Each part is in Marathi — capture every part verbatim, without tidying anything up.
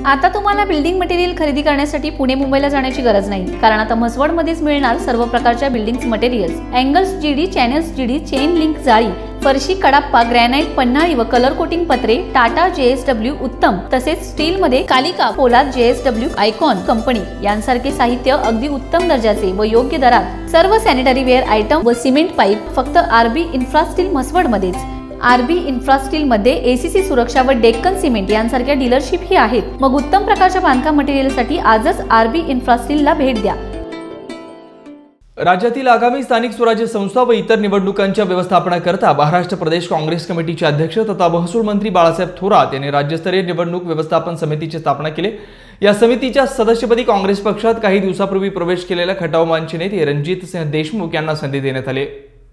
आता तुम्हाला बिल्डिंग मटेरियल खरेदी करण्यासाठी पुणे मुंबईला जाण्याची गरज नाही, कारण आता म्हसवडमध्येच मिळणार सर्व प्रकारच्या building materials, angles GD, channels GD, chain link जाळी, फरशी, कडाप्पा, ग्रॅनाइट, पन्हाळी व कलर कोटिंग पत्रे, टाटा जेएसडब्ल्यू उत्तम, तसेच स्टील मध्ये कालिका, पोलाद, जेएसडब्ल्यू, आयकॉन कंपनी यांसारखे साहित्य अगदी उत्तम दर्जाचे व योग्य दरात, सर्व सॅनिटरी वेअर आयटम व सिमेंट पाईप फक्त आरबी इन्फ्रास्टील म्हसवड मध्येच। आरबी इन्फ्रास्टील मध्ये एसीसी सुरक्षा व डेक्कन सिमेंट यांसारख्या डीलरशिप ही आहेत। मग उत्तम प्रकारच्या बांधकाम मटेरियलसाठी आजच आरबी इन्फ्रास्टीलला भेट द्या। राज्यातील आगामी स्थानिक स्वराज्य संस्था व इतर निवडणुकांच्या व्यवस्थापनाकरता महाराष्ट्र प्रदेश काँग्रेस कमिटीचे अध्यक्ष तथा महसूल मंत्री बाळासाहेब थोरात यांनी राज्यस्तरीय निवडणूक व्यवस्थापन समितीची स्थापना केली। या समितीच्या सदस्यपदी काँग्रेस पक्षात काही दिवसापूर्वी प्रवेश केलेल्या खटाव मानचे नेते रणजित सिंह देशमुख यांना संधी देण्यात आली।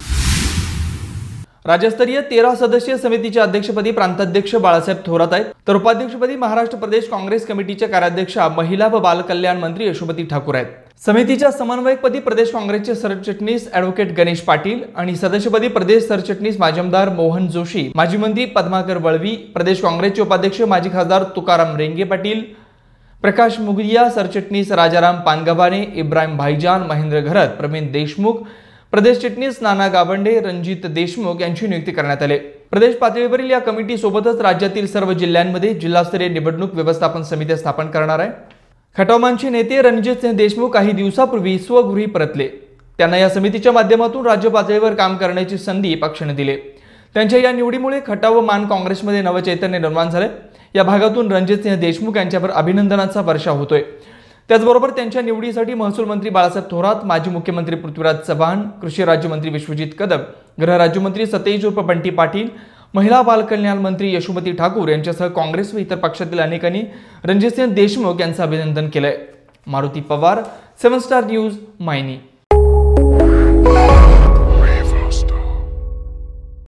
राज्यस्तरीय तेरा सदस्यीय समितीच्या अध्यक्षपदी प्रांताध्यक्ष बाळासाहेब थोरात आहेत, तर उपाध्यक्षपदी महाराष्ट्र प्रदेश काँग्रेस कमिटीच्या कार्याध्यक्षा महिला व बालकल्याण मंत्री यशोमती ठाकूर आहेत। समितीच्या समन्वयकपदी प्रदेश काँग्रेसचे सरचिटणीस ॲडव्होकेट गणेश पाटील आणि सदस्यपदी प्रदेश सरचिटणीस माजी आमदार मोहन जोशी, माजी मंत्री पद्माकर वळवी, प्रदेश काँग्रेसचे उपाध्यक्ष माजी खासदार तुकाराम रेंगे पाटील, प्रकाश मुगलिया, सरचिटणीस राजाराम पानगव्हाणे, इब्राहिम भाईजान, महेंद्र घरत, प्रवीण देशमुख, प्रदेश चिटणीस नाना गावंडे, रणजित देशमुख यांची नियुक्ती करण्यात आली। प्रदेश पातळीवरील या कमिटी सोबतच राज्यातील सर्व जिल्ह्यांमध्ये जिल्हास्तरीय निवडणूक व्यवस्थापन समिती स्थापन करणार आहे। खटावमानचे नेते रणजित सिंह देशमुख काही दिवसापूर्वी स्वगृही परतले। त्यांना या समितीच्या माध्यमातून राज्य पातळीवर काम करण्याची संधी पक्षाने दिली। त्यांच्या या निवडीमुळे खटाव व मान काँग्रेसमध्ये नवचैतन्य निर्माण झाले। या भागातून रणजित सिंह देशमुख यांच्यावर अभिनंदनाचा वर्षाव होतोय। त्याचबरोबर त्यांच्या निवडीसाठी महसूल मंत्री बाळासाहेब थोरात, माजी मुख्यमंत्री पृथ्वीराज चव्हाण, कृषी राज्यमंत्री विश्वजित कदम, गृह राज्यमंत्री सतेज उर्फ बंटी पाटील, महिला बालकल्याण मंत्री यशोमती ठाकूर यांच्यासह काँग्रेस व इतर पक्षातील अनेकांनी रणजितसिंह देशमुख यांचं अभिनंदन केलंय। Maruti Pawar, seven star news, Mayani.